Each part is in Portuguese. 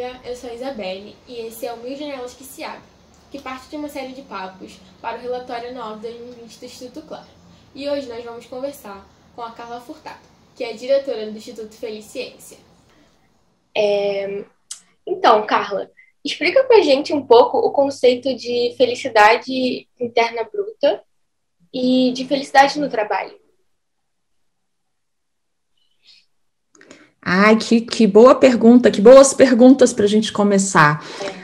dia, eu sou a Isabelle e esse é o Mil Janelas que se abrem, que parte de uma série de papos para o relatório anual de 2020 do Instituto Claro. E hoje nós vamos conversar com a Carla Furtado, que é diretora do Instituto Feliciência. Então, Carla, explica pra gente um pouco o conceito de felicidade interna bruta e de felicidade no trabalho. Ai, que boa pergunta, que boas perguntas para a gente começar.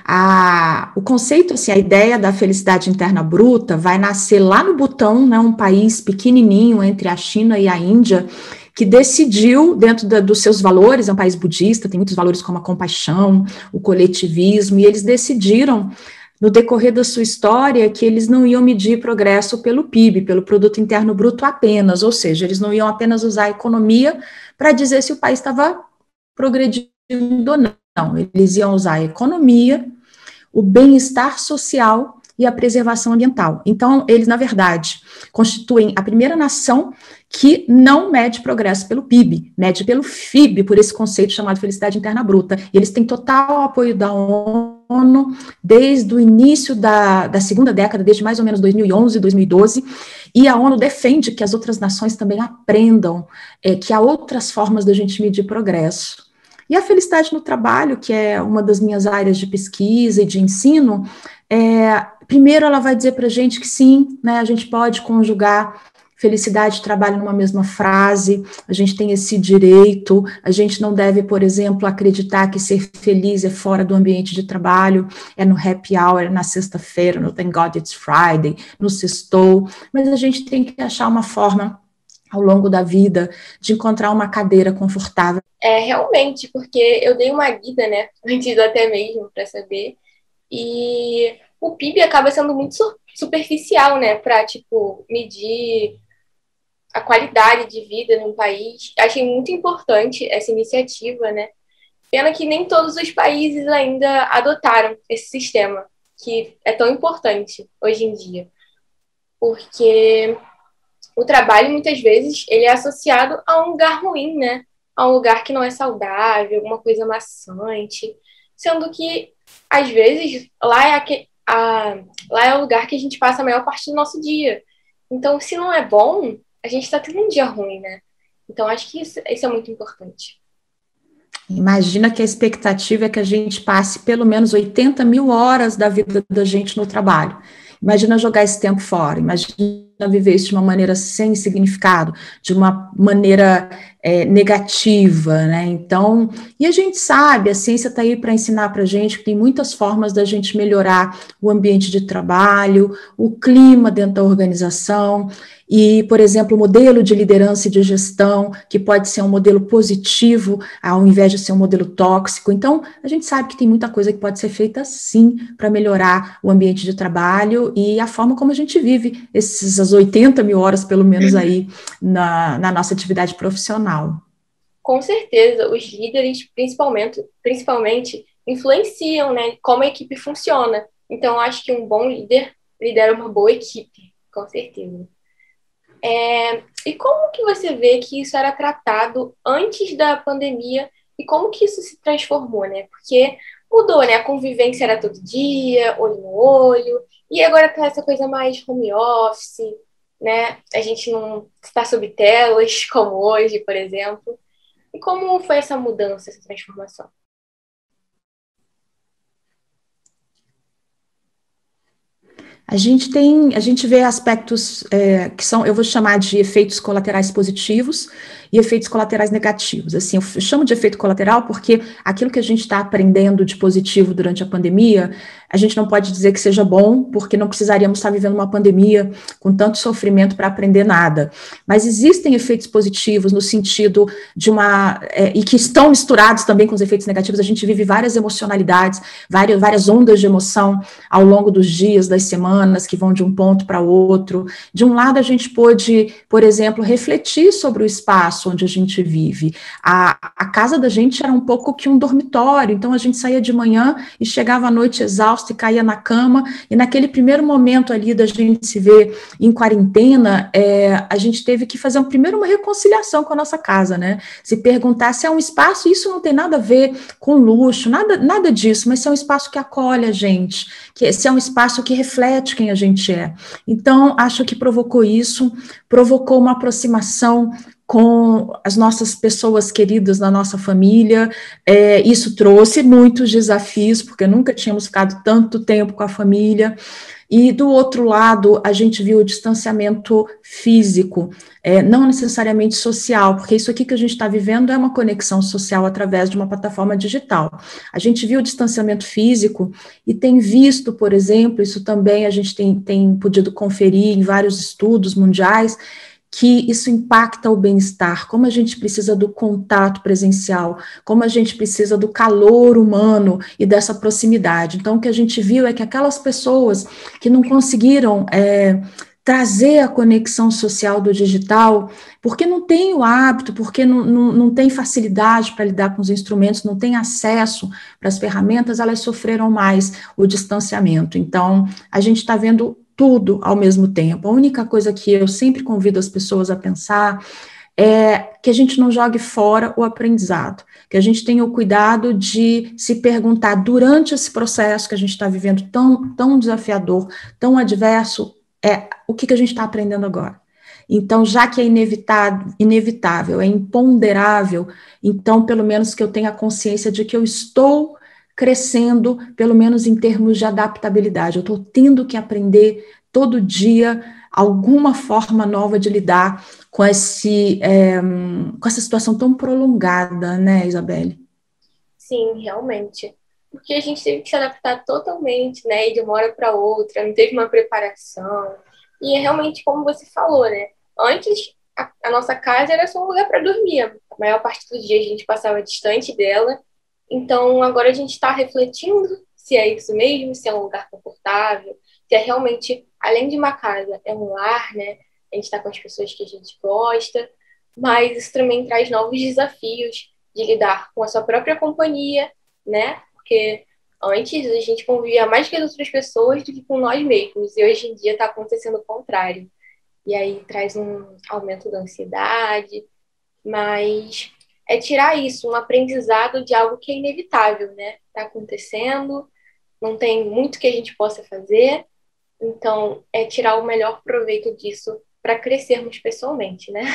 O conceito, assim, a ideia da felicidade interna bruta vai nascer lá no Butão, né, um país pequenininho entre a China e a Índia, que decidiu, dentro dos seus valores, é um país budista, tem muitos valores como a compaixão, o coletivismo, e eles decidiram, no decorrer da sua história, que eles não iam medir progresso pelo PIB, pelo Produto Interno Bruto apenas, ou seja, eles não iam apenas usar a economia para dizer se o país estava progredindo ou não. Eles iam usar a economia, o bem-estar social e a preservação ambiental. Então, eles, na verdade, constituem a primeira nação que não mede progresso pelo PIB, mede pelo FIB, por esse conceito chamado felicidade interna bruta. E eles têm total apoio da ONU desde o início da segunda década, desde mais ou menos 2011, 2012, e a ONU defende que as outras nações também aprendam que há outras formas da gente medir progresso. E a felicidade no trabalho, que é uma das minhas áreas de pesquisa e de ensino, primeiro ela vai dizer para a gente que sim, né, a gente pode conjugar felicidade e trabalho numa mesma frase, a gente tem esse direito, a gente não deve, por exemplo, acreditar que ser feliz é fora do ambiente de trabalho, é no happy hour, é na sexta-feira, no Thank God It's Friday, no sextou, mas a gente tem que achar uma forma ao longo da vida de encontrar uma cadeira confortável. Realmente, porque eu dei uma guida, né, antes até mesmo para saber, e o PIB acaba sendo muito superficial, né, para, medir a qualidade de vida num país. Achei muito importante essa iniciativa, né? Pena que nem todos os países ainda adotaram esse sistema, que é tão importante hoje em dia. Porque o trabalho, muitas vezes, ele é associado a um lugar ruim, né? A um lugar que não é saudável, alguma coisa maçante. Sendo que, às vezes, lá é o lugar que a gente passa a maior parte do nosso dia. Então, se não é bom, a gente está tendo um dia ruim, né? Então, acho que isso é muito importante. Imagina que a expectativa é que a gente passe pelo menos 80 mil horas da vida da gente no trabalho. Imagina jogar esse tempo fora, imagina viver isso de uma maneira sem significado, de uma maneira negativa, né? Então, e a gente sabe, a ciência está aí para ensinar para a gente que tem muitas formas da gente melhorar o ambiente de trabalho, o clima dentro da organização, e, por exemplo, o modelo de liderança e de gestão, que pode ser um modelo positivo, ao invés de ser um modelo tóxico. Então, a gente sabe que tem muita coisa que pode ser feita, sim, para melhorar o ambiente de trabalho e a forma como a gente vive essas 80 mil horas, pelo menos, aí na nossa atividade profissional. Com certeza, os líderes, principalmente influenciam, né, como a equipe funciona. Então, acho que um bom líder lidera uma boa equipe, com certeza. E como que você vê que isso era tratado antes da pandemia e como que isso se transformou, né? Porque mudou, né? A convivência era todo dia, olho no olho, e agora tá essa coisa mais home office, né? A gente não está sob telas, como hoje, por exemplo. E como foi essa mudança, essa transformação? A gente vê aspectos que são, eu vou chamar de efeitos colaterais positivos e efeitos colaterais negativos. Assim, eu chamo de efeito colateral porque aquilo que a gente está aprendendo de positivo durante a pandemia, a gente não pode dizer que seja bom, porque não precisaríamos estar vivendo uma pandemia com tanto sofrimento para aprender nada. Mas existem efeitos positivos no sentido de e que estão misturados também com os efeitos negativos. A gente vive várias emocionalidades, várias ondas de emoção ao longo dos dias, das semanas, que vão de um ponto para outro. De um lado, a gente pôde, por exemplo, refletir sobre o espaço onde a gente vive. A casa da gente era um pouco que um dormitório, então a gente saía de manhã e chegava à noite exausto, exausta e caía na cama, e naquele primeiro momento ali da gente se ver em quarentena, a gente teve que fazer primeiro uma reconciliação com a nossa casa, né? Se perguntar se é um espaço, isso não tem nada a ver com luxo, nada disso, mas se é um espaço que acolhe a gente, se é um espaço que reflete quem a gente é. Então, acho que provocou isso, provocou uma aproximação com as nossas pessoas queridas na nossa família, isso trouxe muitos desafios, porque nunca tínhamos ficado tanto tempo com a família, e do outro lado, a gente viu o distanciamento físico, não necessariamente social, porque isso aqui que a gente está vivendo é uma conexão social através de uma plataforma digital. A gente viu o distanciamento físico e tem visto, por exemplo, isso também a gente tem podido conferir em vários estudos mundiais, que isso impacta o bem-estar, como a gente precisa do contato presencial, como a gente precisa do calor humano e dessa proximidade. Então, o que a gente viu é que aquelas pessoas que não conseguiram trazer a conexão social do digital, porque não tem o hábito, porque não tem facilidade para lidar com os instrumentos, não tem acesso para as ferramentas, elas sofreram mais o distanciamento. Então, a gente está vendo tudo ao mesmo tempo. A única coisa que eu sempre convido as pessoas a pensar é que a gente não jogue fora o aprendizado, que a gente tenha o cuidado de se perguntar durante esse processo que a gente está vivendo tão desafiador, tão adverso, o que a gente está aprendendo agora. Então, já que é inevitável, é imponderável, então, pelo menos que eu tenha consciência de que eu estou crescendo, pelo menos em termos de adaptabilidade. Eu estou tendo que aprender todo dia alguma forma nova de lidar com essa situação tão prolongada, né, Isabelle? Sim, realmente. Porque a gente teve que se adaptar totalmente, né, de uma hora para outra, não teve uma preparação. E é realmente como você falou, né? Antes, a nossa casa era só um lugar para dormir. A maior parte do dia a gente passava distante dela. Então, agora a gente está refletindo se é isso mesmo, se é um lugar confortável, se é realmente, além de uma casa, é um lar, né? A gente está com as pessoas que a gente gosta, mas isso também traz novos desafios de lidar com a sua própria companhia, né? Porque antes a gente convivia mais com as outras pessoas do que com nós mesmos, e hoje em dia está acontecendo o contrário. E aí traz um aumento da ansiedade, mas é tirar isso, um aprendizado de algo que é inevitável, né? Está acontecendo, não tem muito que a gente possa fazer, então é tirar o melhor proveito disso para crescermos pessoalmente, né?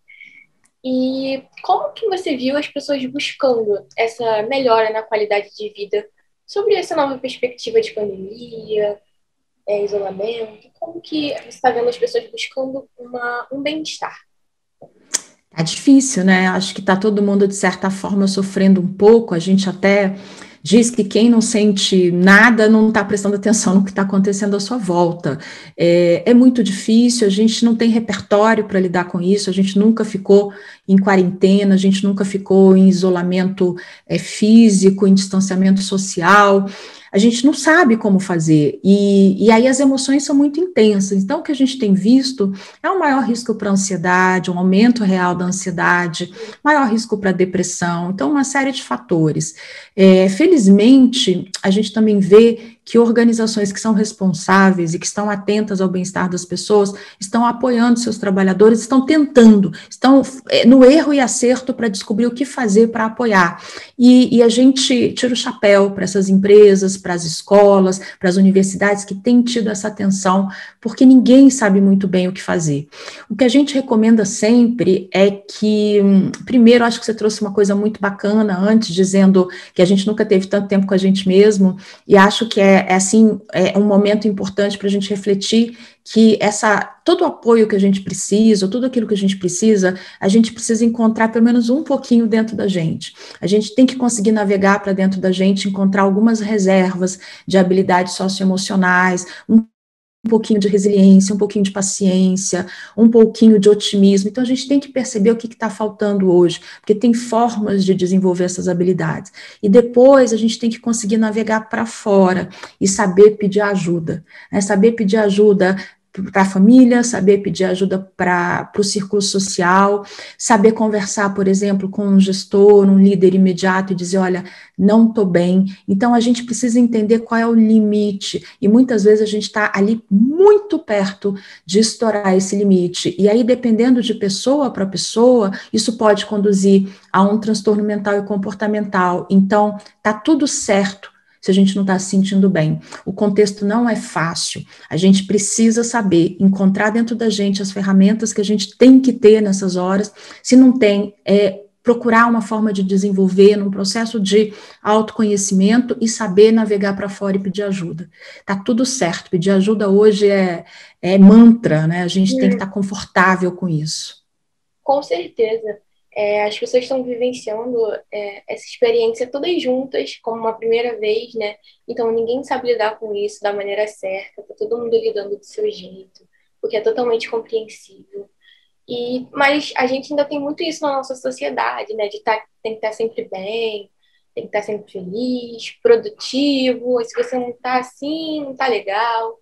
E como que você viu as pessoas buscando essa melhora na qualidade de vida sobre essa nova perspectiva de pandemia, isolamento? Como que você está vendo as pessoas buscando um bem-estar? É difícil, né? Acho que está todo mundo, de certa forma, sofrendo um pouco. A gente até diz que quem não sente nada não está prestando atenção no que está acontecendo à sua volta. É muito difícil, a gente não tem repertório para lidar com isso, a gente nunca ficou em quarentena, a gente nunca ficou em isolamento físico, em distanciamento social. A gente não sabe como fazer, e aí as emoções são muito intensas. Então, o que a gente tem visto é um maior risco para a ansiedade, um aumento real da ansiedade, maior risco para a depressão, então uma série de fatores. Felizmente, a gente também vê que organizações que são responsáveis e que estão atentas ao bem-estar das pessoas estão apoiando seus trabalhadores, estão tentando, estão no erro e acerto para descobrir o que fazer para apoiar. E a gente tira o chapéu para essas empresas, para as escolas, para as universidades que têm tido essa atenção, porque ninguém sabe muito bem o que fazer. O que a gente recomenda sempre é que, primeiro, acho que você trouxe uma coisa muito bacana antes, dizendo que a gente nunca teve tanto tempo com a gente mesmo, e acho que é um momento importante para a gente refletir que todo o apoio que a gente precisa, tudo aquilo que a gente precisa encontrar pelo menos um pouquinho dentro da gente. A gente tem que conseguir navegar para dentro da gente, encontrar algumas reservas de habilidades socioemocionais, um pouquinho de resiliência, um pouquinho de paciência, um pouquinho de otimismo. Então, a gente tem que perceber o que está faltando hoje, porque tem formas de desenvolver essas habilidades. E depois, a gente tem que conseguir navegar para fora e saber pedir ajuda, né? Saber pedir ajuda para a família, saber pedir ajuda para o círculo social, saber conversar, por exemplo, com um gestor, um líder imediato e dizer, olha, não estou bem. Então, a gente precisa entender qual é o limite, e muitas vezes a gente está ali muito perto de estourar esse limite, e aí, dependendo de pessoa para pessoa, isso pode conduzir a um transtorno mental e comportamental. Então, está tudo certo se a gente não está se sentindo bem. O contexto não é fácil, a gente precisa saber encontrar dentro da gente as ferramentas que a gente tem que ter nessas horas, se não tem, procurar uma forma de desenvolver num processo de autoconhecimento e saber navegar para fora e pedir ajuda. Tá tudo certo, pedir ajuda hoje é mantra, né? A gente tem que estar confortável com isso. Com certeza. As pessoas estão vivenciando essa experiência todas juntas, como uma primeira vez, né? Então ninguém sabe lidar com isso da maneira certa, tá todo mundo lidando do seu jeito, o que é totalmente compreensível. Mas a gente ainda tem muito isso na nossa sociedade, né? Tem que estar sempre bem, tem que estar sempre feliz, produtivo. Se você não está assim, não está legal.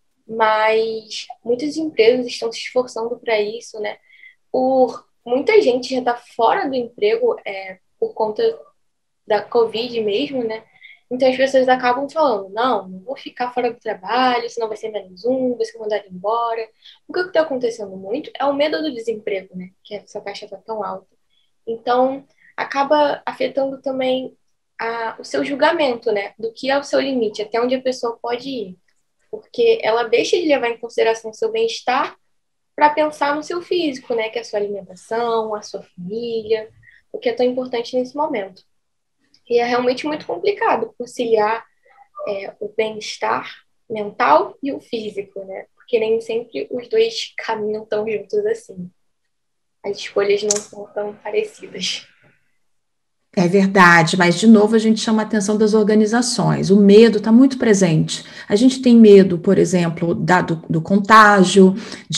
Mas muitas empresas estão se esforçando para isso, né? Muita gente já está fora do emprego por conta da Covid mesmo, né? Então as pessoas acabam falando, não vou ficar fora do trabalho, senão vai ser menos um, vou ser mandado embora. O que está acontecendo muito é o medo do desemprego, né? Que essa taxa está tão alta. Então, acaba afetando também o seu julgamento, né? Do que é o seu limite, até onde a pessoa pode ir. Porque ela deixa de levar em consideração o seu bem-estar para pensar no seu físico, né? Que é a sua alimentação, a sua família, o que é tão importante nesse momento. E é realmente muito complicado conciliar o bem-estar mental e o físico, né? Porque nem sempre os dois caminham tão juntos assim. As escolhas não são tão parecidas. É verdade, mas de novo a gente chama a atenção das organizações. O medo está muito presente. A gente tem medo, por exemplo, do contágio,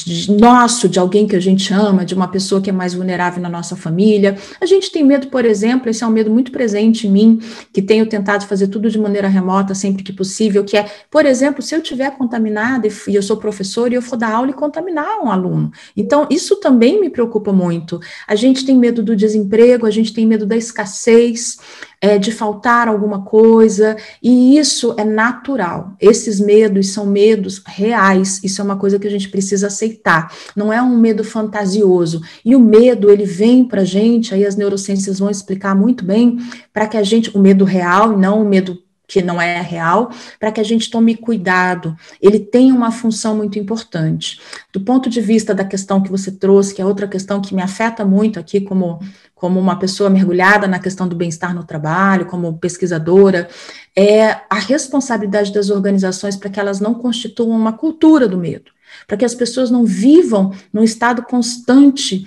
de alguém que a gente ama, de uma pessoa que é mais vulnerável na nossa família. A gente tem medo, por exemplo, esse é um medo muito presente em mim, que tenho tentado fazer tudo de maneira remota sempre que possível, que é, por exemplo, se eu estiver contaminada e eu sou professora e eu for dar aula e contaminar um aluno. Então, isso também me preocupa muito. A gente tem medo do desemprego, a gente tem medo da escassez, de faltar alguma coisa, e isso é natural. Esses medos são medos reais, isso é uma coisa que a gente precisa aceitar, não é um medo fantasioso, e o medo, ele vem pra gente, aí as neurociências vão explicar muito bem, para que a gente, o medo real, não o medo que não é real, para que a gente tome cuidado. Ele tem uma função muito importante. Do ponto de vista da questão que você trouxe, que é outra questão que me afeta muito aqui como uma pessoa mergulhada na questão do bem-estar no trabalho, como pesquisadora, é a responsabilidade das organizações para que elas não constituam uma cultura do medo, para que as pessoas não vivam num estado constante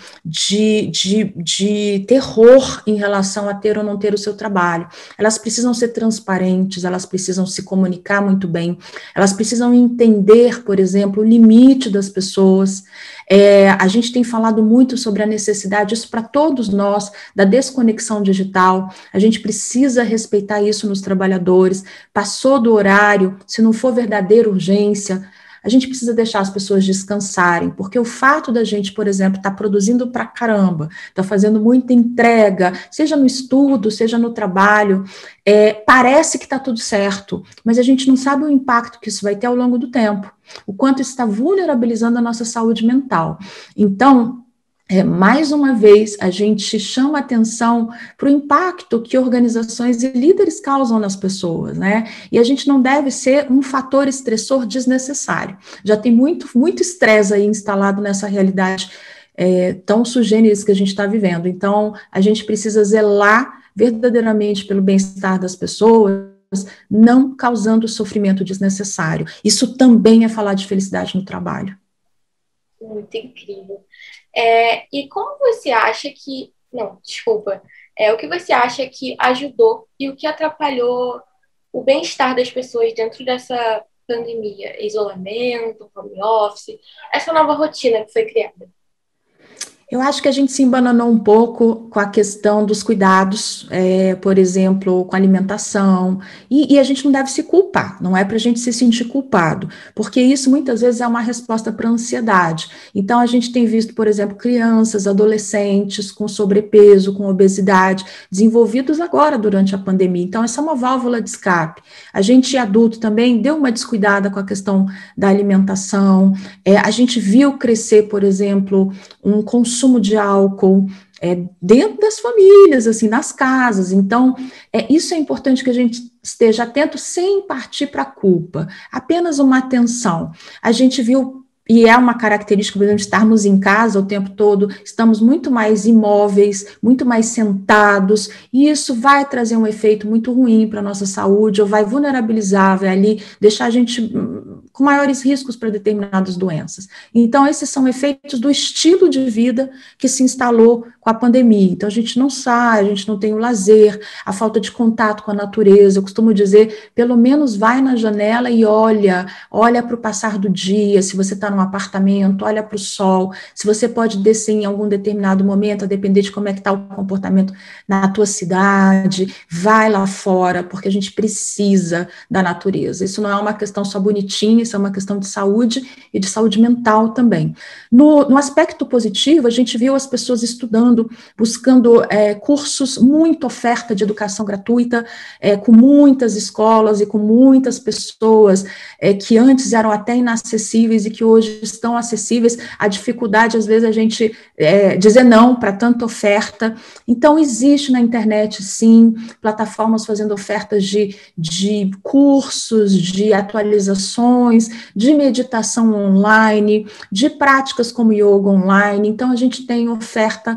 de terror em relação a ter ou não ter o seu trabalho. Elas precisam ser transparentes, elas precisam se comunicar muito bem, elas precisam entender, por exemplo, o limite das pessoas. A gente tem falado muito sobre a necessidade, isso para todos nós, da desconexão digital. A gente precisa respeitar isso nos trabalhadores. Passou do horário, se não for verdadeira urgência, a gente precisa deixar as pessoas descansarem, porque o fato da gente, por exemplo, estar produzindo pra caramba, estar fazendo muita entrega, seja no estudo, seja no trabalho, parece que está tudo certo, mas a gente não sabe o impacto que isso vai ter ao longo do tempo, o quanto isso está vulnerabilizando a nossa saúde mental. Então, mais uma vez, a gente chama atenção para o impacto que organizações e líderes causam nas pessoas, né? E a gente não deve ser um fator estressor desnecessário. Já tem muito estresse aí instalado nessa realidade tão sui generis que a gente está vivendo. Então, a gente precisa zelar verdadeiramente pelo bem-estar das pessoas, não causando sofrimento desnecessário. Isso também é falar de felicidade no trabalho. Muito incrível. E como você acha que... Não, desculpa. O que você acha que ajudou e o que atrapalhou o bem-estar das pessoas dentro dessa pandemia? Isolamento, home office, essa nova rotina que foi criada? Eu acho que a gente se embananou um pouco com a questão dos cuidados, por exemplo, com a alimentação, e a gente não deve se culpar, não é para a gente se sentir culpado, porque isso muitas vezes é uma resposta para a ansiedade. Então, a gente tem visto, por exemplo, crianças, adolescentes com sobrepeso, com obesidade, desenvolvidos agora durante a pandemia. Então, essa é uma válvula de escape. A gente, adulto, também deu uma descuidada com a questão da alimentação, a gente viu crescer, por exemplo, um consumo de álcool dentro das famílias, assim, nas casas. Então, isso é importante que a gente esteja atento sem partir para a culpa, apenas uma atenção. A gente viu, e é uma característica, por exemplo, de estarmos em casa o tempo todo, estamos muito mais imóveis, muito mais sentados, e isso vai trazer um efeito muito ruim para a nossa saúde, ou vai vulnerabilizar, vai ali deixar a gente com maiores riscos para determinadas doenças. Então, esses são efeitos do estilo de vida que se instalou com a pandemia. Então, a gente não sai, a gente não tem o lazer, a falta de contato com a natureza. Eu costumo dizer, pelo menos vai na janela e olha para o passar do dia, se você está num apartamento, olha para o sol, se você pode descer em algum determinado momento, a depender de como é que está o comportamento na tua cidade, vai lá fora, porque a gente precisa da natureza. Isso não é uma questão só bonitinha, isso é uma questão de saúde e de saúde mental também. No aspecto positivo, a gente viu as pessoas estudando, buscando cursos, muita oferta de educação gratuita, com muitas escolas e com muitas pessoas que antes eram até inacessíveis e que hoje estão acessíveis. A dificuldade, às vezes, a gente dizer não para tanta oferta. Então, existe na internet, sim, plataformas fazendo ofertas de cursos, de atualizações, de meditação online, de práticas como yoga online. Então, a gente tem oferta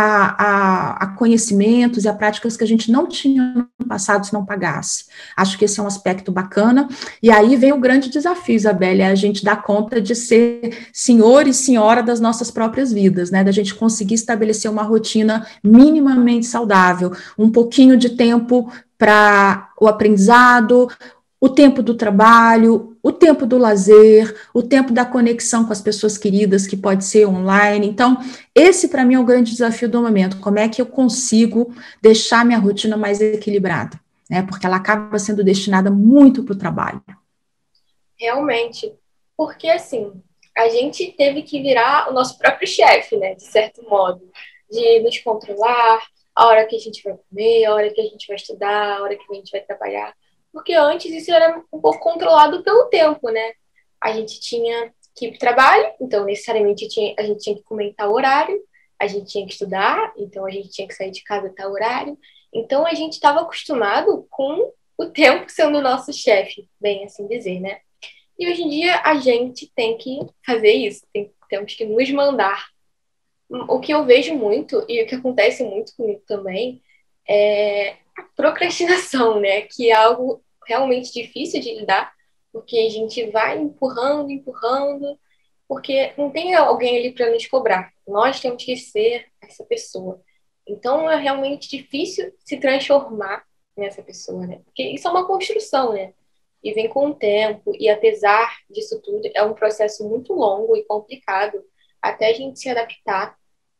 a conhecimentos e a práticas que a gente não tinha no passado se não pagasse. Acho que esse é um aspecto bacana. E aí vem o grande desafio, Isabelle, é a gente dar conta de ser senhor e senhora das nossas próprias vidas, né? Da gente conseguir estabelecer uma rotina minimamente saudável, um pouquinho de tempo para o aprendizado, o tempo do trabalho, o tempo do lazer, o tempo da conexão com as pessoas queridas, que pode ser online. Então, esse para mim é o grande desafio do momento. Como é que eu consigo deixar minha rotina mais equilibrada? Né? Porque ela acaba sendo destinada muito para o trabalho. Realmente. Porque, assim, a gente teve que virar o nosso próprio chefe, né? De certo modo. De nos controlar, a hora que a gente vai comer, a hora que a gente vai estudar, a hora que a gente vai trabalhar. Porque antes isso era um pouco controlado pelo tempo, né? A gente tinha que ir para o trabalho, então necessariamente a gente tinha que comentar o horário, a gente tinha que estudar, então a gente tinha que sair de casa até o horário. Então a gente estava acostumado com o tempo sendo o nosso chefe, bem assim dizer, né? E hoje em dia a gente tem que fazer isso, temos que nos mandar. O que eu vejo muito, e o que acontece muito comigo também, é a procrastinação, né? Que é algo realmente difícil de lidar, porque a gente vai empurrando, empurrando, porque não tem alguém ali para nos cobrar. Nós temos que ser essa pessoa. Então é realmente difícil se transformar nessa pessoa, né? Porque isso é uma construção, né? E vem com o tempo, e apesar disso tudo, é um processo muito longo e complicado até a gente se adaptar.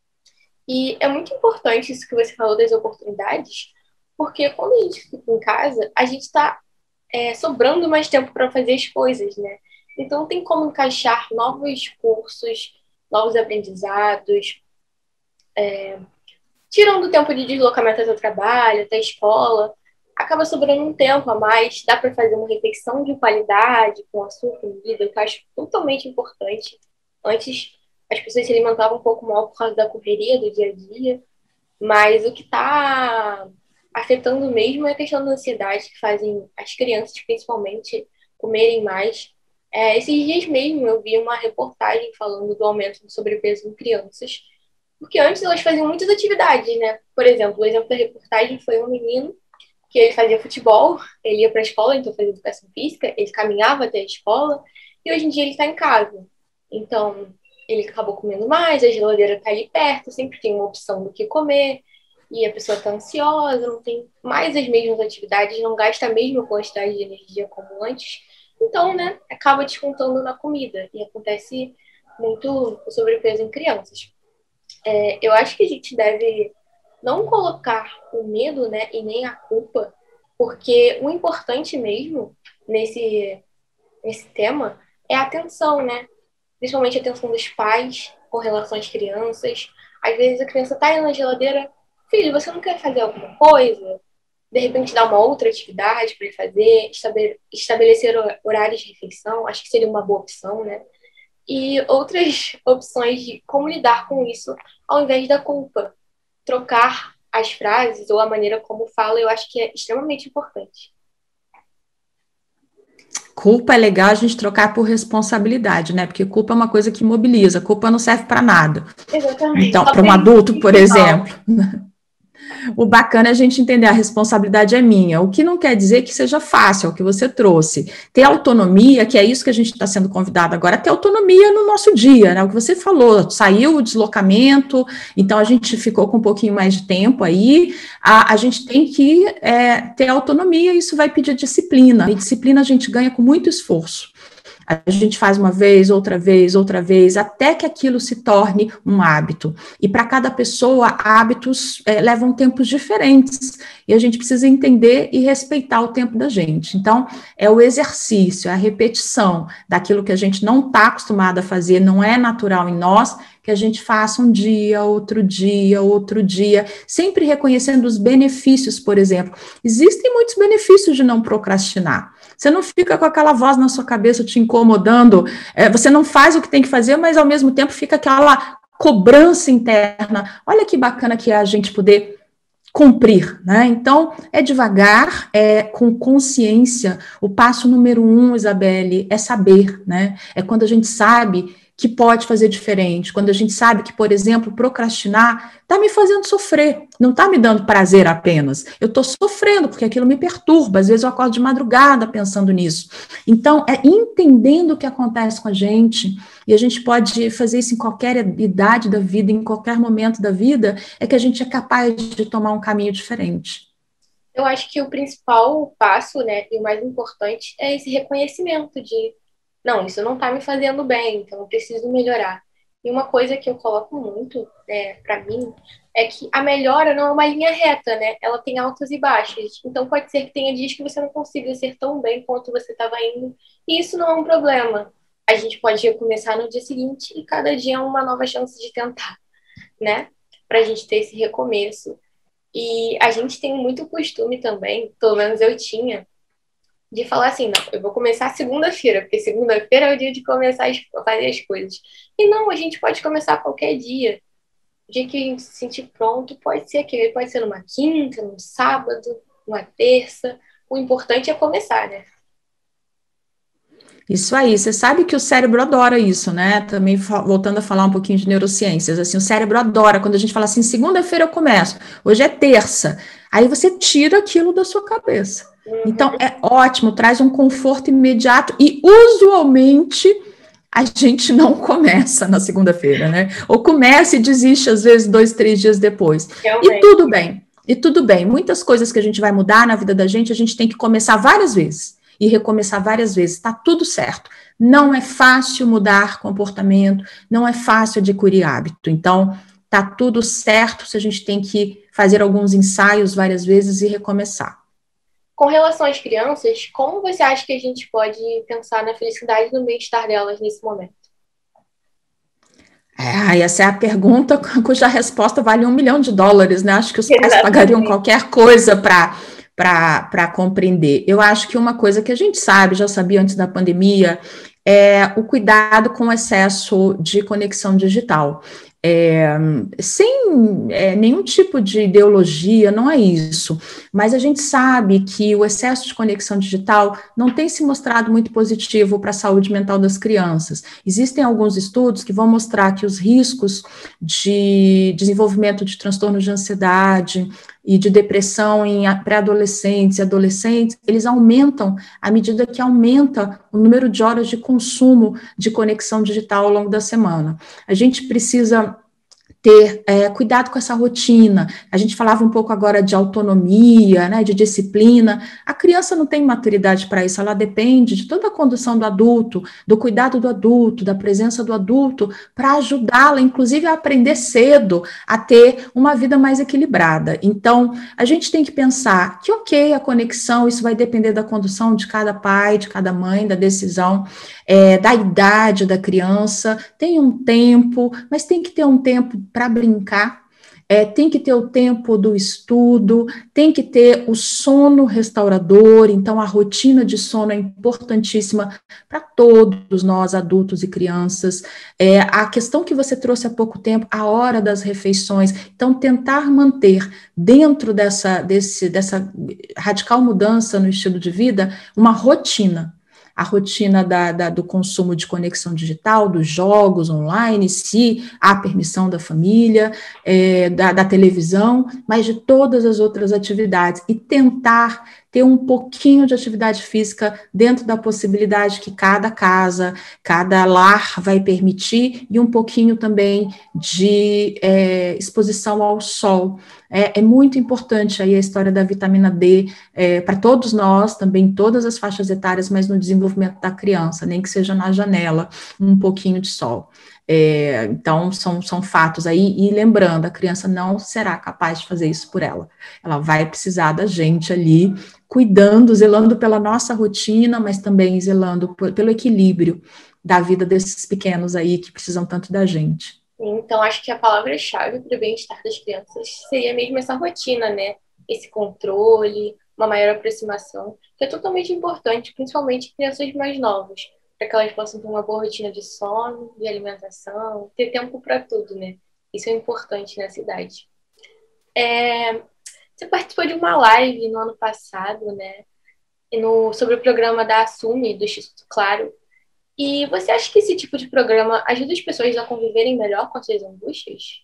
E é muito importante isso que você falou das oportunidades, porque quando a gente fica em casa, a gente está sobrando mais tempo para fazer as coisas, né? Então tem como encaixar novos cursos, novos aprendizados, tirando o tempo de deslocamento até o trabalho, até a escola, acaba sobrando um tempo a mais, dá para fazer uma refeição de qualidade com a sua comida, que eu acho totalmente importante. Antes, as pessoas se alimentavam um pouco mal por causa da correria do dia a dia, mas o que está afetando mesmo é a questão da ansiedade, que fazem as crianças, principalmente, comerem mais. Esses dias mesmo eu vi uma reportagem falando do aumento do sobrepeso em crianças, porque antes elas faziam muitas atividades, né? Por exemplo, o exemplo da reportagem foi um menino que ele fazia futebol, ele ia para a escola, então fazia educação física, ele caminhava até a escola, e hoje em dia ele está em casa. Então, ele acabou comendo mais, a geladeira está ali perto, sempre tem uma opção do que comer, e a pessoa está ansiosa, não tem mais as mesmas atividades, não gasta a mesma quantidade de energia como antes. Então, né, acaba descontando na comida, e acontece muito o sobrepeso em crianças. Eu acho que a gente deve não colocar o medo, né, e nem a culpa, porque o importante mesmo nesse tema é a atenção, né? Principalmente a atenção dos pais com relação às crianças. Às vezes a criança tá aí na geladeira, filho, você não quer fazer alguma coisa? De repente dar uma outra atividade para ele fazer, estabelecer horários de refeição, acho que seria uma boa opção, né? E outras opções de como lidar com isso ao invés da culpa. Trocar as frases ou a maneira como fala, eu acho que é extremamente importante. Culpa é legal a gente trocar por responsabilidade, né? Porque culpa é uma coisa que imobiliza, culpa não serve para nada. Exatamente. Então, para um adulto, por exemplo, o bacana é a gente entender a responsabilidade é minha, o que não quer dizer que seja fácil, é o que você trouxe. Ter autonomia, que é isso que a gente está sendo convidado agora, ter autonomia no nosso dia, né? O que você falou, saiu o deslocamento, então a gente ficou com um pouquinho mais de tempo aí, a gente tem que ter autonomia, isso vai pedir disciplina, e disciplina a gente ganha com muito esforço. A gente faz uma outra vez, até que aquilo se torne um hábito. E para cada pessoa, hábitos levam tempos diferentes. E a gente precisa entender e respeitar o tempo da gente. Então, é o exercício, é a repetição daquilo que a gente não está acostumado a fazer, não é natural em nós, que a gente faça um dia, outro dia, sempre reconhecendo os benefícios, por exemplo. Existem muitos benefícios de não procrastinar. Você não fica com aquela voz na sua cabeça te incomodando, você não faz o que tem que fazer, mas ao mesmo tempo fica aquela cobrança interna. Olha que bacana que é a gente poder cumprir, né? Então, é devagar, com consciência. O passo número 1, Isabelle, é saber, né? É quando a gente sabe que pode fazer diferente, quando a gente sabe que, por exemplo, procrastinar está me fazendo sofrer, não está me dando prazer apenas, eu estou sofrendo porque aquilo me perturba, às vezes eu acordo de madrugada pensando nisso. Então, é entendendo o que acontece com a gente, e a gente pode fazer isso em qualquer idade da vida, em qualquer momento da vida, é que a gente é capaz de tomar um caminho diferente. Eu acho que o principal passo, né, e o mais importante é esse reconhecimento de não, isso não está me fazendo bem, então eu preciso melhorar. E uma coisa que eu coloco muito, para mim, é que a melhora não é uma linha reta, né? Ela tem altos e baixos. Então pode ser que tenha dias que você não consiga ser tão bem quanto você estava indo, e isso não é um problema. A gente pode recomeçar no dia seguinte e cada dia é uma nova chance de tentar, né? Para a gente ter esse recomeço. E a gente tem muito costume também, pelo menos eu tinha, de falar assim, não, eu vou começar segunda-feira, porque segunda-feira é o dia de começar a fazer as coisas. E não, a gente pode começar qualquer dia. O dia que a gente se sentir pronto, pode ser aquele, pode ser numa quinta, num sábado, numa terça. O importante é começar, né? Isso aí, você sabe que o cérebro adora isso, né? Também voltando a falar um pouquinho de neurociências, assim, o cérebro adora quando a gente fala assim, segunda-feira eu começo, hoje é terça, aí você tira aquilo da sua cabeça. Então, é ótimo, traz um conforto imediato e, usualmente, a gente não começa na segunda-feira, né? Ou começa e desiste, às vezes, 2, 3 dias depois. Realmente. E tudo bem, e tudo bem. Muitas coisas que a gente vai mudar na vida da gente, a gente tem que começar várias vezes e recomeçar várias vezes, tá tudo certo. Não é fácil mudar comportamento, não é fácil adquirir hábito. Então, tá tudo certo se a gente tem que fazer alguns ensaios várias vezes e recomeçar. Com relação às crianças, como você acha que a gente pode pensar na felicidade e no bem-estar delas nesse momento? Essa é a pergunta cuja resposta vale $1 milhão, né? Acho que os pais Exatamente. pagariam qualquer coisa para compreender. Eu acho que uma coisa que a gente sabe, já sabia antes da pandemia, é o cuidado com o excesso de conexão digital. Sem nenhum tipo de ideologia, não é isso, mas a gente sabe que o excesso de conexão digital não tem se mostrado muito positivo para a saúde mental das crianças. Existem alguns estudos que vão mostrar que os riscos de desenvolvimento de transtornos de ansiedade e de depressão em pré-adolescentes e adolescentes, eles aumentam à medida que aumenta o número de horas de consumo de conexão digital ao longo da semana. A gente precisa ter cuidado com essa rotina. A gente falava um pouco agora de autonomia, né, de disciplina. A criança não tem maturidade para isso, ela depende de toda a condução do adulto, do cuidado do adulto, da presença do adulto, para ajudá-la, inclusive, a aprender cedo, a ter uma vida mais equilibrada. Então, a gente tem que pensar que, ok, a conexão, isso vai depender da condução de cada pai, de cada mãe, da decisão, da idade da criança, tem um tempo, mas tem que ter um tempo para brincar, tem que ter o tempo do estudo, tem que ter o sono restaurador, então a rotina de sono é importantíssima para todos nós, adultos e crianças. A questão que você trouxe há pouco tempo, a hora das refeições, então tentar manter dentro dessa radical mudança no estilo de vida, uma rotina. A rotina do consumo de conexão digital, dos jogos online, se há permissão da família, da televisão, mas de todas as outras atividades, e tentar ter um pouquinho de atividade física dentro da possibilidade que cada casa, cada lar vai permitir, e um pouquinho também de exposição ao sol. É muito importante aí a história da vitamina D para todos nós, também todas as faixas etárias, mas no desenvolvimento da criança, nem que seja na janela, um pouquinho de sol. Então, são fatos aí, e lembrando, a criança não será capaz de fazer isso por ela. Ela vai precisar da gente ali, cuidando, zelando pela nossa rotina, mas também zelando pelo equilíbrio da vida desses pequenos aí que precisam tanto da gente. Então, acho que a palavra-chave para o bem-estar das crianças seria mesmo essa rotina, né? Esse controle, uma maior aproximação, que é totalmente importante, principalmente crianças mais novas, para que elas possam ter uma boa rotina de sono, de alimentação, ter tempo para tudo, né? Isso é importante nessa idade. Você participou de uma live no ano passado, né? Sobre o programa da Assume, do Instituto Claro. E você acha que esse tipo de programa ajuda as pessoas a conviverem melhor com as suas angústias?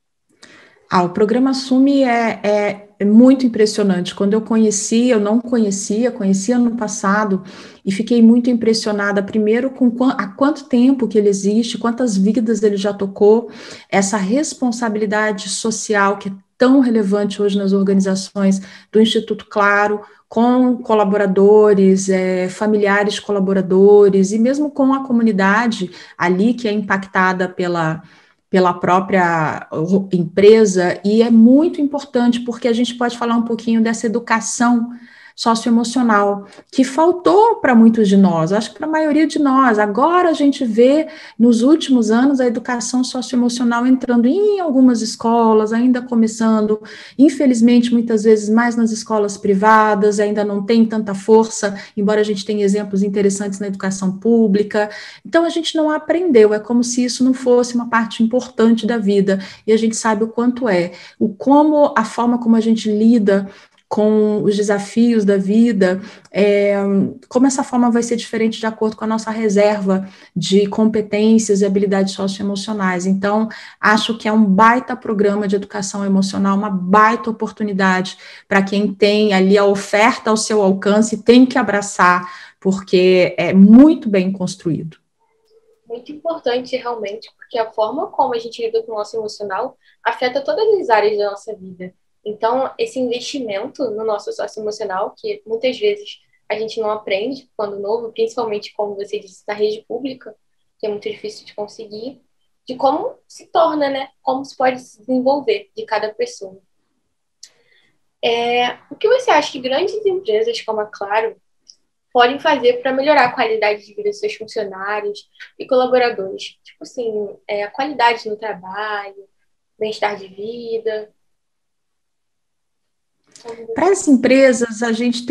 O programa Assume é muito impressionante. Quando eu não conhecia ano passado, e fiquei muito impressionada, primeiro, com há quanto tempo que ele existe, quantas vidas ele já tocou, essa responsabilidade social que é tão relevante hoje nas organizações do Instituto Claro, com colaboradores, familiares colaboradores, e mesmo com a comunidade ali que é impactada pela própria empresa, e é muito importante porque a gente pode falar um pouquinho dessa educação socioemocional, que faltou para muitos de nós, acho que para a maioria de nós. Agora a gente vê, nos últimos anos, a educação socioemocional entrando em algumas escolas, ainda começando, infelizmente, muitas vezes mais nas escolas privadas, ainda não tem tanta força, embora a gente tenha exemplos interessantes na educação pública. Então, a gente não aprendeu, é como se isso não fosse uma parte importante da vida, e a gente sabe o quanto a forma como a gente lida com os desafios da vida, como essa forma vai ser diferente de acordo com a nossa reserva de competências e habilidades socioemocionais. Então, acho que é um baita programa de educação emocional, uma baita oportunidade para quem tem ali a oferta ao seu alcance, tem que abraçar, porque é muito bem construído. Muito importante, realmente, porque a forma como a gente lida com o nosso emocional afeta todas as áreas da nossa vida. Então, esse investimento no nosso socioemocional, que muitas vezes a gente não aprende quando novo, principalmente, como você disse, na rede pública, que é muito difícil de conseguir, de como se torna, né? Como se pode se desenvolver de cada pessoa. O que você acha que grandes empresas como a Claro podem fazer para melhorar a qualidade de vida dos seus funcionários e colaboradores? Tipo assim, a qualidade no trabalho, bem-estar de vida. Para as empresas, a gente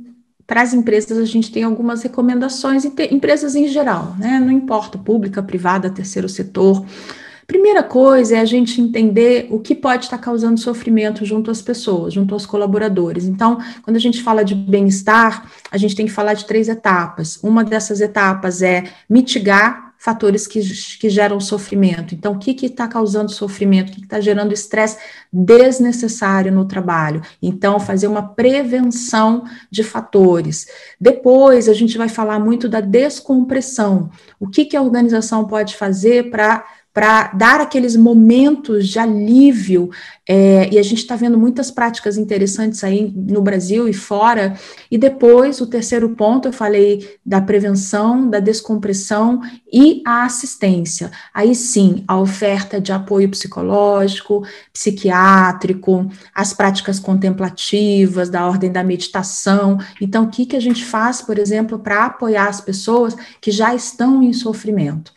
tem algumas recomendações, empresas em geral, né? Não importa, pública, privada, terceiro setor. Primeira coisa é a gente entender o que pode estar causando sofrimento junto às pessoas, junto aos colaboradores. Então, quando a gente fala de bem-estar, a gente tem que falar de 3 etapas. Uma dessas etapas é mitigar fatores que geram sofrimento. Então, o que está causando sofrimento? O que está gerando estresse desnecessário no trabalho? Então, fazer uma prevenção de fatores. Depois, a gente vai falar muito da descompressão. O que a organização pode fazer para para dar aqueles momentos de alívio, e a gente está vendo muitas práticas interessantes aí no Brasil e fora, e depois, o terceiro ponto, eu falei da prevenção, da descompressão e a assistência. Aí sim, a oferta de apoio psicológico, psiquiátrico, as práticas contemplativas, da ordem da meditação. Então, o que a gente faz, por exemplo, para apoiar as pessoas que já estão em sofrimento?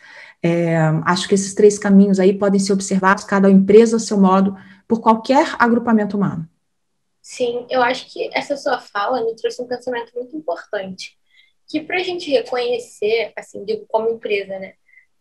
Acho que esses 3 caminhos aí podem ser observados, cada empresa a seu modo, por qualquer agrupamento humano. Sim, eu acho que essa sua fala me trouxe um pensamento muito importante, que para a gente reconhecer, assim, digo como empresa, né,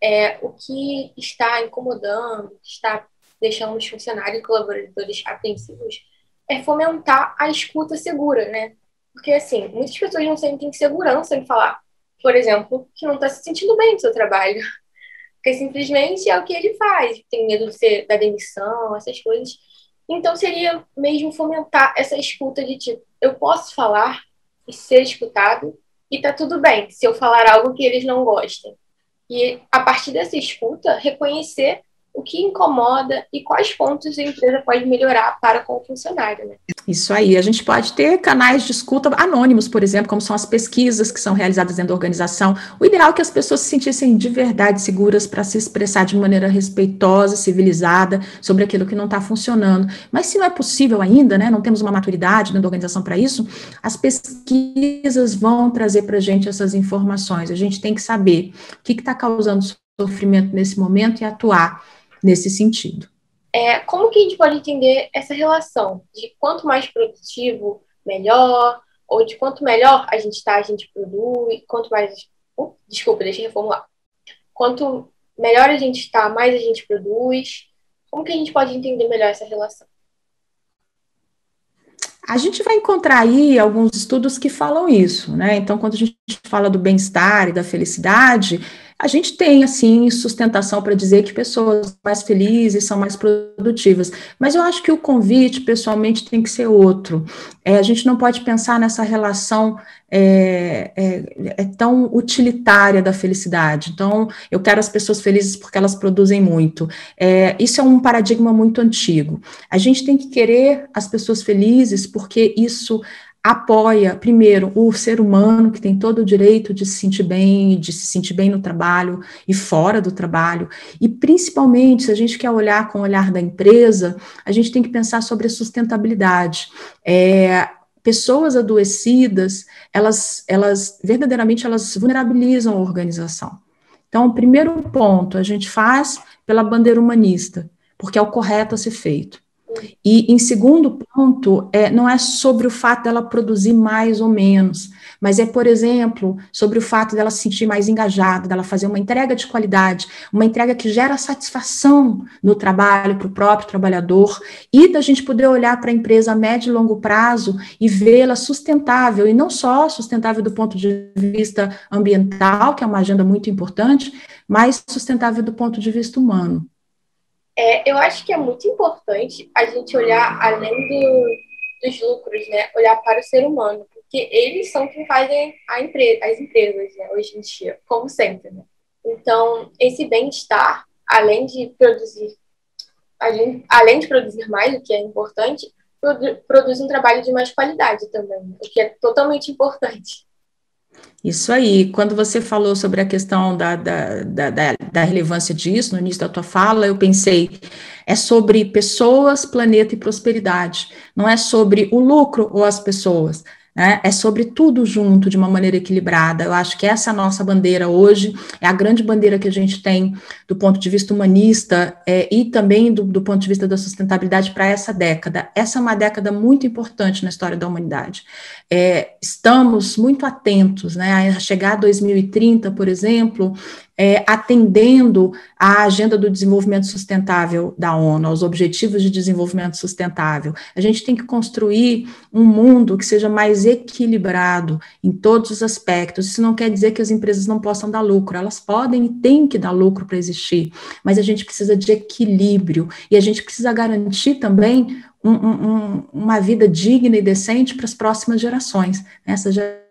o que está incomodando, o que está deixando os funcionários e colaboradores apreensivos, é fomentar a escuta segura, né? Porque, assim, muitas pessoas não sentem segurança em falar, por exemplo, que não está se sentindo bem no seu trabalho, porque simplesmente é o que ele faz, tem medo da demissão, essas coisas. Então, seria mesmo fomentar essa escuta de tipo, eu posso falar e ser escutado, e tá tudo bem se eu falar algo que eles não gostem. E, a partir dessa escuta, reconhecer o que incomoda e quais pontos a empresa pode melhorar para com o funcionário, né? Isso aí, a gente pode ter canais de escuta anônimos, por exemplo, como são as pesquisas que são realizadas dentro da organização. O ideal é que as pessoas se sentissem de verdade seguras para se expressar de maneira respeitosa, civilizada, sobre aquilo que não está funcionando. Mas se não é possível ainda, né, não temos uma maturidade dentro da organização para isso, as pesquisas vão trazer para a gente essas informações. A gente tem que saber o que está causando sofrimento nesse momento e atuar nesse sentido. Como que a gente pode entender essa relação de quanto mais produtivo, melhor, ou de quanto melhor a gente está, a gente produz, quanto mais... desculpa, deixa eu reformular. Quanto melhor a gente está, mais a gente produz. Como que a gente pode entender melhor essa relação? A gente vai encontrar aí alguns estudos que falam isso, né? Então, quando a gente fala do bem-estar e da felicidade, a gente tem, assim, sustentação para dizer que pessoas mais felizes são mais produtivas. Mas eu acho que o convite, pessoalmente, tem que ser outro. A gente não pode pensar nessa relação tão utilitária da felicidade. Então, eu quero as pessoas felizes porque elas produzem muito. Isso é um paradigma muito antigo. A gente tem que querer as pessoas felizes porque isso apoia, primeiro, o ser humano, que tem todo o direito de se sentir bem no trabalho e fora do trabalho, e principalmente, se a gente quer olhar com o olhar da empresa, a gente tem que pensar sobre a sustentabilidade. Pessoas adoecidas, elas verdadeiramente, elas vulnerabilizam a organização. Então, o primeiro ponto, a gente faz pela bandeira humanista, porque é o correto a ser feito. E, em segundo ponto, não é sobre o fato dela produzir mais ou menos, mas por exemplo, sobre o fato dela se sentir mais engajada, dela fazer uma entrega de qualidade, uma entrega que gera satisfação no trabalho para o próprio trabalhador, e da gente poder olhar para a empresa a médio e longo prazo e vê-la sustentável, e não só sustentável do ponto de vista ambiental, que é uma agenda muito importante, mas sustentável do ponto de vista humano. Eu acho que é muito importante a gente olhar além dos lucros, né? Olhar para o ser humano, porque eles são quem fazem as empresas, né? Hoje em dia, como sempre, né? Então, esse bem-estar, além de produzir mais, o que é importante, produz um trabalho de mais qualidade também, o que é totalmente importante. Isso aí, quando você falou sobre a questão da relevância disso, no início da tua fala, eu pensei, é sobre pessoas, planeta e prosperidade, não é sobre o lucro ou as pessoas, né? É sobre tudo junto, de uma maneira equilibrada. Eu acho que essa é a nossa bandeira hoje, é a grande bandeira que a gente tem do ponto de vista humanista e também do ponto de vista da sustentabilidade para essa década. Essa é uma década muito importante na história da humanidade. Estamos muito atentos, né, a chegar a 2030, por exemplo, atendendo à Agenda do Desenvolvimento Sustentável da ONU, aos Objetivos de Desenvolvimento Sustentável. A gente tem que construir um mundo que seja mais equilibrado em todos os aspectos. Isso não quer dizer que as empresas não possam dar lucro, elas podem e têm que dar lucro para existir, mas a gente precisa de equilíbrio, e a gente precisa garantir também uma vida digna e decente para as próximas gerações. Essas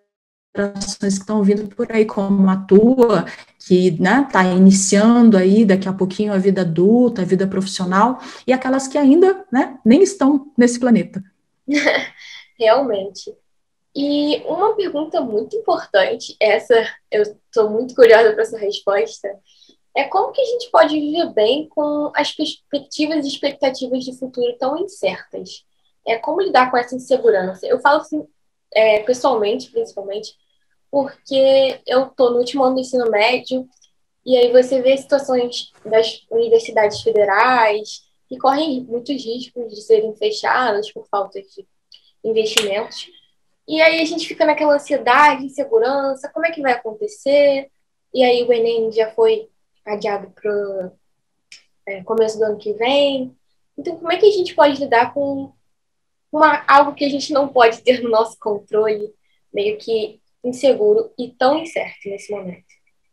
gerações que estão vindo por aí, como a tua, que está iniciando aí daqui a pouquinho a vida adulta, a vida profissional, e aquelas que ainda nem estão nesse planeta. Realmente. E uma pergunta muito importante, essa eu estou muito curiosa para essa resposta, é como que a gente pode viver bem com as perspectivas e expectativas de futuro tão incertas? Como lidar com essa insegurança? Eu falo assim, pessoalmente, principalmente, porque eu estou no último ano do ensino médio, e aí você vê situações das universidades federais que correm muitos riscos de serem fechadas por falta de investimentos. E aí a gente fica naquela ansiedade, insegurança, como é que vai acontecer? E aí o Enem já foi adiado para o começo do ano que vem. Então, como é que a gente pode lidar com algo que a gente não pode ter no nosso controle, meio que inseguro e tão incerto nesse momento?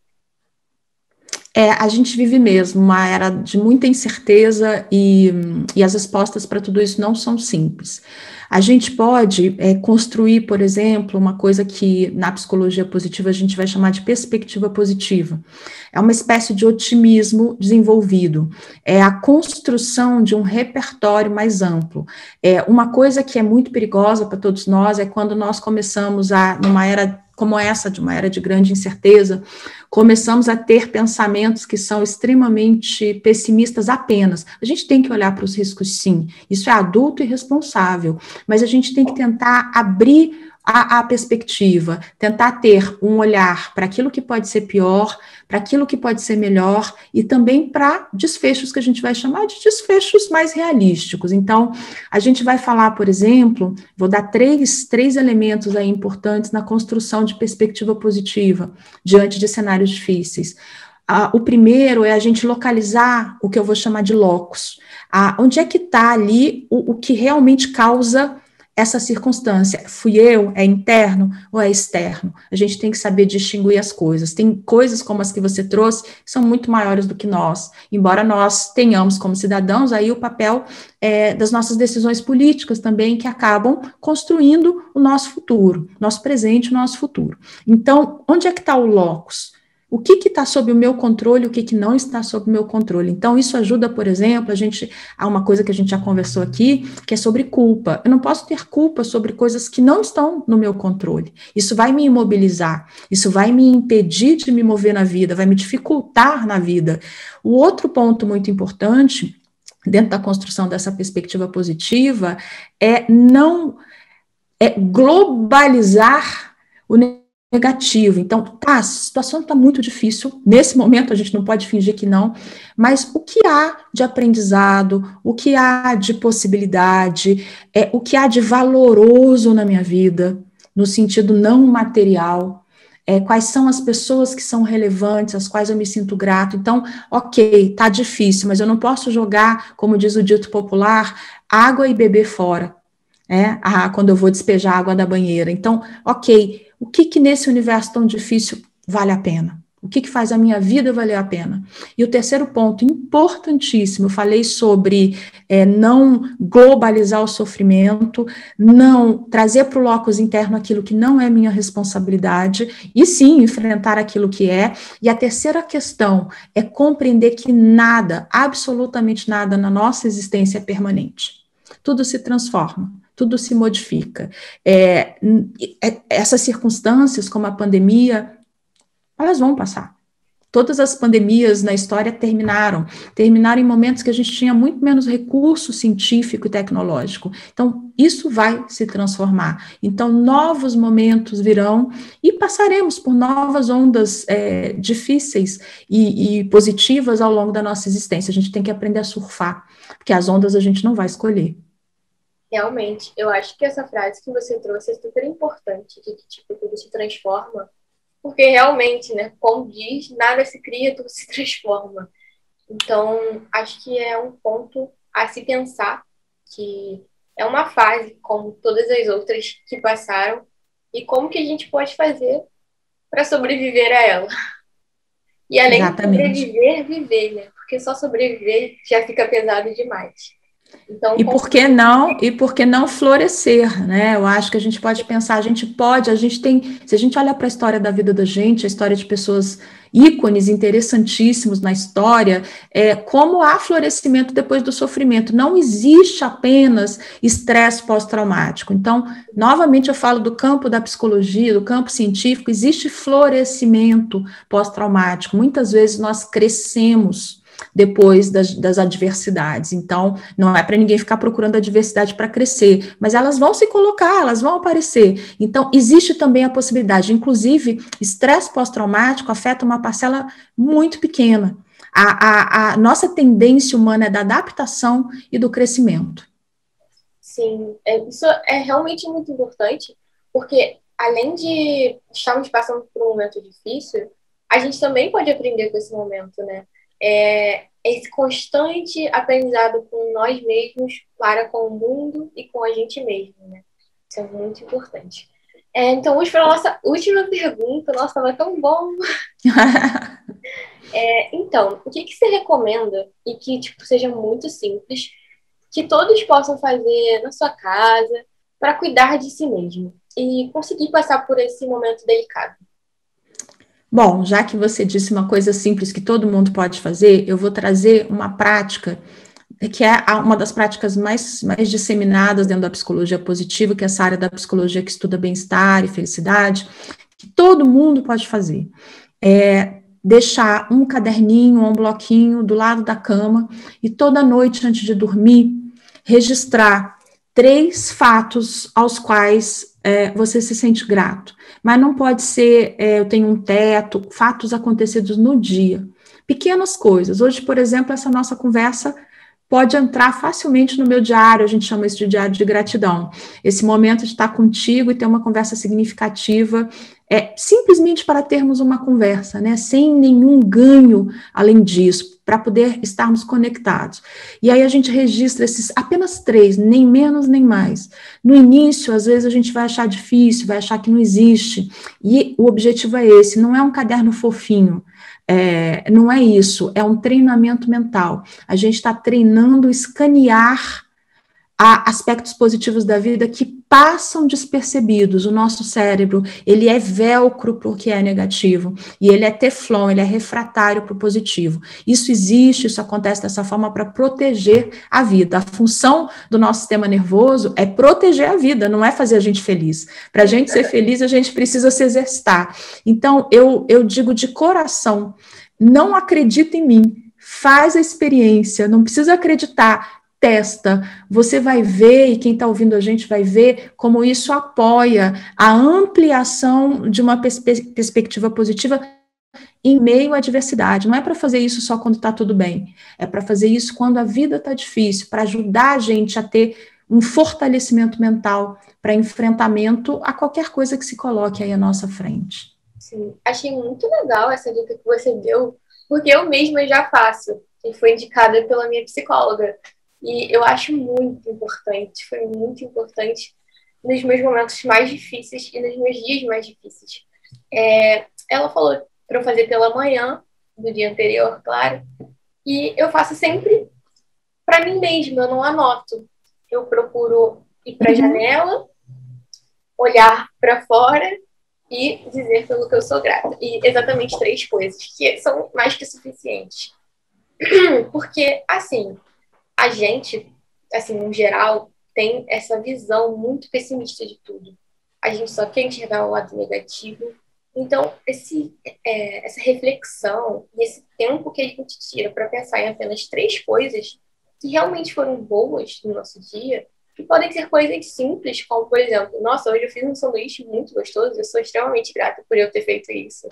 A gente vive mesmo uma era de muita incerteza e as respostas para tudo isso não são simples. A gente pode construir, por exemplo, uma coisa que na psicologia positiva a gente vai chamar de perspectiva positiva. É uma espécie de otimismo desenvolvido. É a construção de um repertório mais amplo. Uma coisa que é muito perigosa para todos nós é quando nós começamos numa era como essa, de uma era de grande incerteza, começamos a ter pensamentos que são extremamente pessimistas apenas. A gente tem que olhar para os riscos, sim. Isso é adulto e responsável, mas a gente tem que tentar abrir a perspectiva, tentar ter um olhar para aquilo que pode ser pior, para aquilo que pode ser melhor e também para desfechos que a gente vai chamar de desfechos mais realísticos. Então, a gente vai falar, por exemplo, vou dar três elementos aí importantes na construção de perspectiva positiva diante de cenários difíceis. O primeiro é a gente localizar o que eu vou chamar de locus. Onde é que está ali o que realmente causa essa circunstância? Fui eu? É interno ou é externo? A gente tem que saber distinguir as coisas. Tem coisas como as que você trouxe que são muito maiores do que nós, embora nós tenhamos como cidadãos aí o papel das nossas decisões políticas também, que acabam construindo o nosso futuro, nosso presente, o nosso futuro. Então, onde é que está o locus? O que está sob o meu controle, o que não está sob o meu controle. Então, isso ajuda, por exemplo, há uma coisa que a gente já conversou aqui, que é sobre culpa. Eu não posso ter culpa sobre coisas que não estão no meu controle. Isso vai me imobilizar, isso vai me impedir de me mover na vida, vai me dificultar na vida. O outro ponto muito importante, dentro da construção dessa perspectiva positiva, não globalizar o negativo. Então, a situação está muito difícil, nesse momento a gente não pode fingir que não, mas o que há de aprendizado, o que há de possibilidade, o que há de valoroso na minha vida, no sentido não material, quais são as pessoas que são relevantes, às quais eu me sinto grato. Então, ok, está difícil, mas eu não posso jogar, como diz o dito popular, água e beber fora. Quando eu vou despejar a água da banheira. Então, ok, o que nesse universo tão difícil vale a pena? O que faz a minha vida valer a pena? E o terceiro ponto, importantíssimo, eu falei sobre não globalizar o sofrimento, não trazer para o locus interno aquilo que não é minha responsabilidade, e sim enfrentar aquilo que é. E a terceira questão é compreender que nada, absolutamente nada na nossa existência é permanente. Tudo se transforma. Tudo se modifica. Essas circunstâncias, como a pandemia, elas vão passar. Todas as pandemias na história terminaram em momentos que a gente tinha muito menos recurso científico e tecnológico. Então, isso vai se transformar. Então, novos momentos virão e passaremos por novas ondas difíceis e positivas ao longo da nossa existência. A gente tem que aprender a surfar, porque as ondas a gente não vai escolher. Realmente, eu acho que essa frase que você trouxe é super importante, de que tipo, tudo se transforma, porque realmente, né, como diz, nada se cria, tudo se transforma. Então, acho que é um ponto a se pensar, que é uma fase, como todas as outras que passaram, e como que a gente pode fazer para sobreviver a ela. E além de Exatamente. sobreviver, viver, né? Porque só sobreviver já fica pesado demais. Então, E por que não florescer, né? Eu acho que a gente pode pensar, a gente tem, se a gente olha para a história da vida da gente, a história de pessoas ícones interessantíssimos na história, como há florescimento depois do sofrimento. Não existe apenas estresse pós-traumático. Então, novamente eu falo do campo da psicologia, do campo científico, existe florescimento pós-traumático. Muitas vezes nós crescemos depois das adversidades. Então, não é para ninguém ficar procurando adversidade para crescer, mas elas vão se colocar, elas vão aparecer. Então, existe também a possibilidade, inclusive, estresse pós-traumático afeta uma parcela muito pequena. A nossa tendência humana é da adaptação e do crescimento. Sim, isso é realmente muito importante, porque além de estarmos passando por um momento difícil, a gente também pode aprender com esse momento, né? Esse constante aprendizado com nós mesmos para com o mundo e com a gente mesmo, né? Isso é muito importante. Então, vamos para a nossa última pergunta. Nossa, estava tão bom! Então, o que você recomenda e que tipo, seja muito simples, que todos possam fazer na sua casa para cuidar de si mesmo e conseguir passar por esse momento delicado? Bom, já que você disse uma coisa simples que todo mundo pode fazer, eu vou trazer uma prática que é uma das práticas mais disseminadas dentro da psicologia positiva, que é essa área da psicologia que estuda bem-estar e felicidade, que todo mundo pode fazer. Deixar um caderninho ou um bloquinho do lado da cama e toda noite, antes de dormir, registrar 3 fatos aos quais você se sente grato. Mas não pode ser, eu tenho um teto, fatos acontecidos no dia. Pequenas coisas. Hoje, por exemplo, essa nossa conversa pode entrar facilmente no meu diário, a gente chama isso de diário de gratidão. Esse momento de estar contigo e ter uma conversa significativa, simplesmente para termos uma conversa, né, sem nenhum ganho além disso, para poder estarmos conectados. E aí a gente registra esses apenas 3, nem menos nem mais. No início, às vezes a gente vai achar difícil, vai achar que não existe, e o objetivo é esse, não é um caderno fofinho, não é isso, é um treinamento mental. A gente está treinando escanear aspectos positivos da vida que passam despercebidos. O nosso cérebro, ele é velcro para o que é negativo, e ele é teflon, ele é refratário para o positivo. Isso existe, isso acontece dessa forma para proteger a vida. A função do nosso sistema nervoso é proteger a vida, não é fazer a gente feliz. Para a gente ser feliz, a gente precisa se exercitar. Então, eu digo de coração, não acredita em mim, faz a experiência, não precisa acreditar, testa, você vai ver, e quem está ouvindo a gente vai ver como isso apoia a ampliação de uma perspectiva positiva em meio à adversidade. Não é para fazer isso só quando está tudo bem, é para fazer isso quando a vida está difícil, para ajudar a gente a ter um fortalecimento mental para enfrentamento a qualquer coisa que se coloque aí à nossa frente. Sim, achei muito legal essa dica que você deu, porque eu mesma já faço, e foi indicada pela minha psicóloga. E eu acho muito importante, foi muito importante nos meus momentos mais difíceis e nos meus dias mais difíceis. Ela falou para eu fazer pela manhã, do dia anterior, claro, e eu faço sempre para mim mesma, eu não anoto. Eu procuro ir para a janela, olhar para fora e dizer pelo que eu sou grata. E exatamente 3 coisas, que são mais que suficientes. Porque, assim, a gente, assim, no geral, tem essa visão muito pessimista de tudo. A gente só quer enxergar o lado negativo. Então, essa reflexão e esse tempo que a gente tira para pensar em apenas 3 coisas que realmente foram boas no nosso dia, que podem ser coisas simples, como, por exemplo, nossa, hoje eu fiz um sanduíche muito gostoso, eu sou extremamente grata por eu ter feito isso.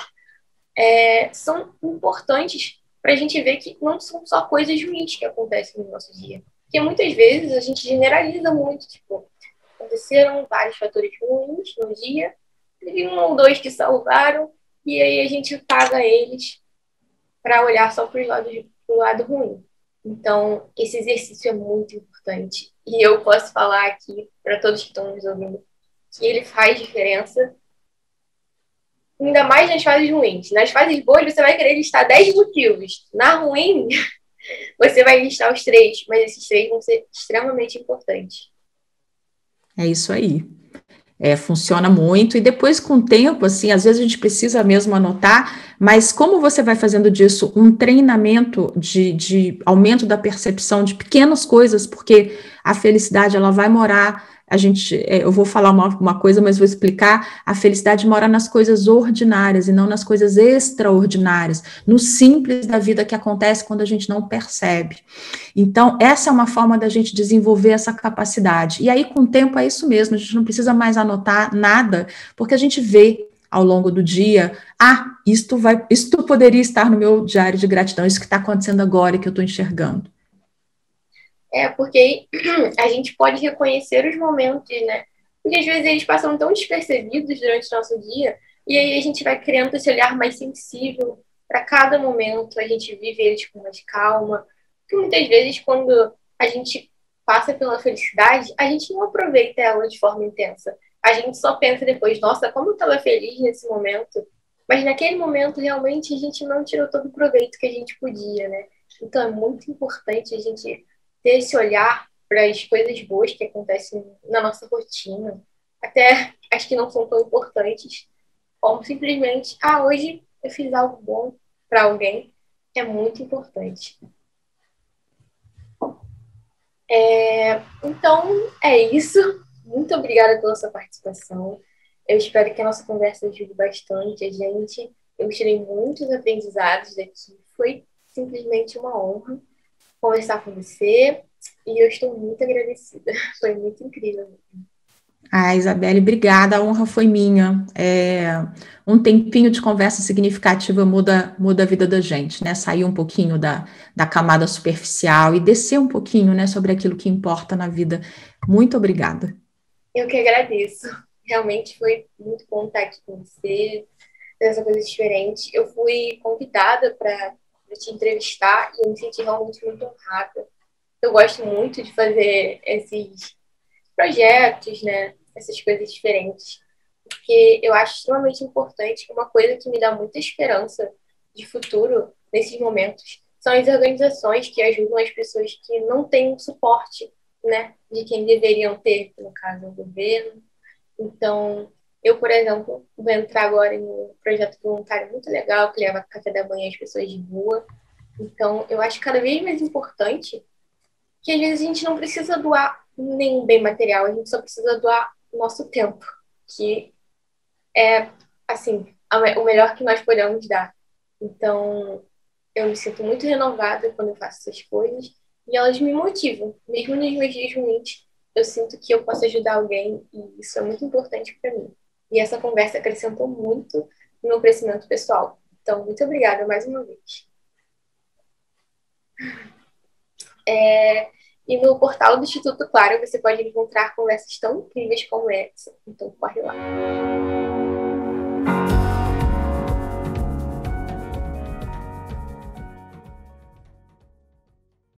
São importantes para a gente ver que não são só coisas ruins que acontecem no nosso dia. Porque muitas vezes a gente generaliza muito, tipo, aconteceram vários fatores ruins no dia, teve 1 ou 2 que salvaram, e aí a gente paga eles para olhar só para o lado ruim. Então, esse exercício é muito importante. E eu posso falar aqui, para todos que estão nos ouvindo, que ele faz diferença, ainda mais nas fases ruins. Nas fases boas, você vai querer listar 10 motivos. Na ruim, Você vai listar os 3, mas esses 3 vão ser extremamente importantes. É isso aí. Funciona muito, e depois com o tempo, assim, às vezes a gente precisa mesmo anotar, mas como você vai fazendo disso um treinamento de aumento da percepção de pequenas coisas, porque a felicidade, ela vai morar, eu vou falar uma coisa, mas vou explicar, a felicidade mora nas coisas ordinárias e não nas coisas extraordinárias, no simples da vida que acontece quando a gente não percebe. Então, essa é uma forma da gente desenvolver essa capacidade. E aí, com o tempo, é isso mesmo, a gente não precisa mais anotar nada, porque a gente vê ao longo do dia, isto poderia estar no meu diário de gratidão, isso que está acontecendo agora e que eu estou enxergando. Porque a gente pode reconhecer os momentos, né? Porque às vezes eles passam tão despercebidos durante o nosso dia, e aí a gente vai criando esse olhar mais sensível para cada momento, a gente vive eles com mais calma. Porque muitas vezes, quando a gente passa pela felicidade, a gente não aproveita ela de forma intensa. A gente só pensa depois, nossa, como eu estava feliz nesse momento. Mas naquele momento, realmente, a gente não tirou todo o proveito que a gente podia, né? Então é muito importante a gente ter esse olhar para as coisas boas que acontecem na nossa rotina, até as que não são tão importantes, como simplesmente, hoje eu fiz algo bom para alguém, é muito importante. Então, é isso. Muito obrigada pela sua participação. Eu espero que a nossa conversa ajude bastante a gente. Eu tirei muitos aprendizados daqui. Foi simplesmente uma honra conversar com você e eu estou muito agradecida. Foi muito incrível. Isabelle, obrigada, a honra foi minha. Um tempinho de conversa significativa muda a vida da gente, né? Sair um pouquinho da camada superficial e descer um pouquinho, né, sobre aquilo que importa na vida. Muito obrigada. Eu que agradeço. Realmente foi muito bom estar aqui com você, essa coisa diferente. Eu fui convidada para te entrevistar e eu me senti realmente muito honrada. Eu gosto muito de fazer esses projetos, né? Essas coisas diferentes. Porque eu acho extremamente importante, uma coisa que me dá muita esperança de futuro nesses momentos são as organizações que ajudam as pessoas que não têm suporte, né, de quem deveriam ter, no caso, o governo. Então, eu, por exemplo, vou entrar agora em um projeto voluntário muito legal que leva café da manhã às pessoas de rua. Então, eu acho cada vez mais importante que às vezes a gente não precisa doar nenhum bem material, a gente só precisa doar o nosso tempo, que é, assim, o melhor que nós podemos dar. Então, eu me sinto muito renovada quando eu faço essas coisas e elas me motivam. Mesmo nos meus dias ruins, eu sinto que eu posso ajudar alguém e isso é muito importante para mim. E essa conversa acrescentou muito no meu crescimento pessoal. Então, muito obrigada mais uma vez. E no portal do Instituto Claro você pode encontrar conversas tão incríveis como essa. Então, corre lá.